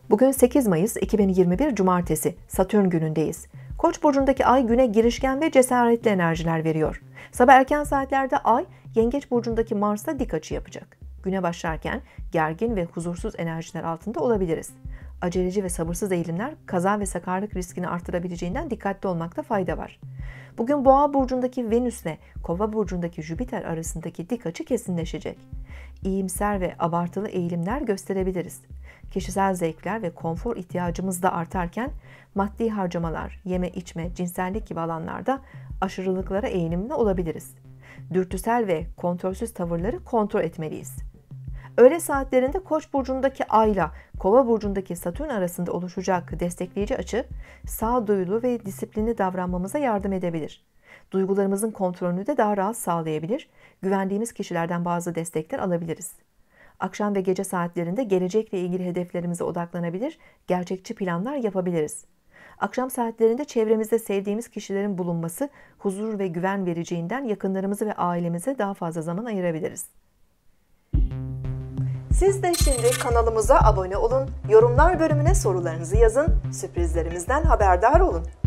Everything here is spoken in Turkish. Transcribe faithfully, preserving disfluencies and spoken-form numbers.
Bugün sekiz Mayıs iki bin yirmi bir Cumartesi, Satürn günündeyiz. Koç burcundaki ay güne girişken ve cesaretli enerjiler veriyor. Sabah erken saatlerde ay, Yengeç burcundaki Mars'la dik açı yapacak. Güne başlarken gergin ve huzursuz enerjiler altında olabiliriz. Aceleci ve sabırsız eğilimler kaza ve sakarlık riskini artırabileceğinden dikkatli olmakta fayda var. Bugün Boğa burcundaki Venüs'le Kova burcundaki Jüpiter arasındaki dik açı kesinleşecek. İyimser ve abartılı eğilimler gösterebiliriz. Kişisel zevkler ve konfor ihtiyacımız da artarken maddi harcamalar, yeme içme, cinsellik gibi alanlarda aşırılıklara eğilimli olabiliriz. Dürtüsel ve kontrolsüz tavırları kontrol etmeliyiz. Öğle saatlerinde Koç burcundaki Ay'la Kova burcundaki Satürn arasında oluşacak destekleyici açı, sağduyulu ve disiplinli davranmamıza yardım edebilir. Duygularımızın kontrolünü de daha rahat sağlayabilir, güvendiğimiz kişilerden bazı destekler alabiliriz. Akşam ve gece saatlerinde gelecekle ilgili hedeflerimize odaklanabilir, gerçekçi planlar yapabiliriz. Akşam saatlerinde çevremizde sevdiğimiz kişilerin bulunması huzur ve güven vereceğinden yakınlarımızı ve ailemize daha fazla zaman ayırabiliriz. Siz de şimdi kanalımıza abone olun, yorumlar bölümüne sorularınızı yazın, sürprizlerimizden haberdar olun.